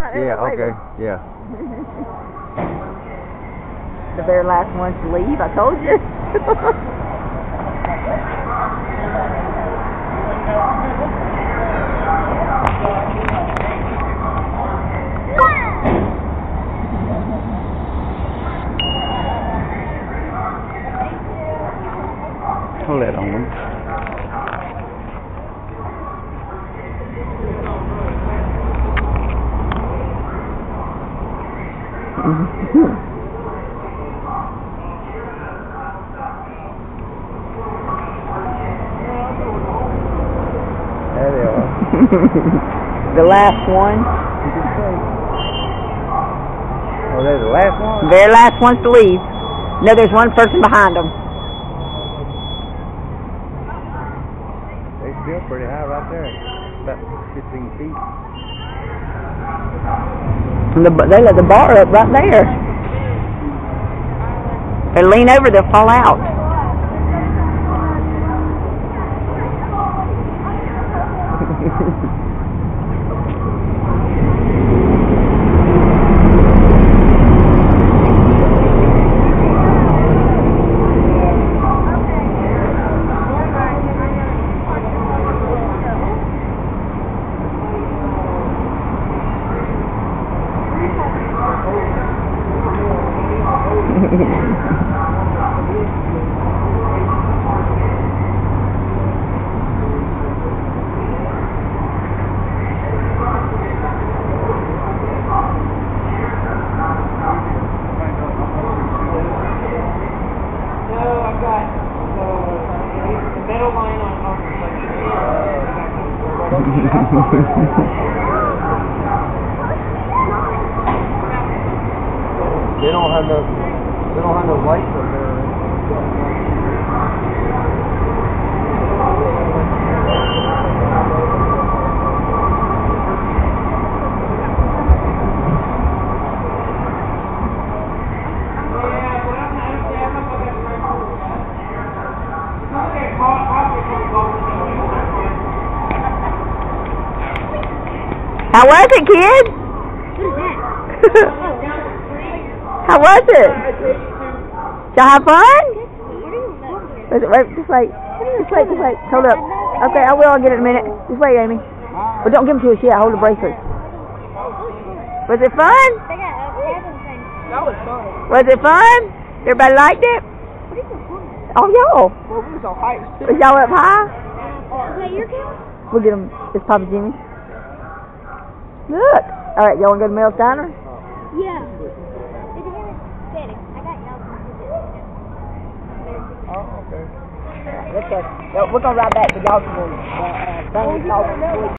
Yeah, okay, yeah. The very last ones to leave, I told you. Hold that on them. There they are. The last one. Oh, they're the last one? Very last ones to leave. No, there's one person behind them. They're still pretty high right there. About 15 feet. They let the bar up right there. They lean over, they'll fall out. They don't have no lights up there. How was it, kid? How was it? Y'all have fun? Wait, just wait. Hold up. Okay, I will. I'll get it in a minute. Just wait, Amy. But don't give them to us yet. Hold the bracelet. Was it fun? That was fun. Was it fun? Everybody liked it? Oh, y'all. Well, we was on heights too. Was y'all up high? Is that your camera? We'll get them. It's Papa Jimmy. Look. All right, y'all want to go to Mel's Diner? Yeah. Daddy, I got y'all. Oh, okay. Okay. We're going to ride back to y'all's room.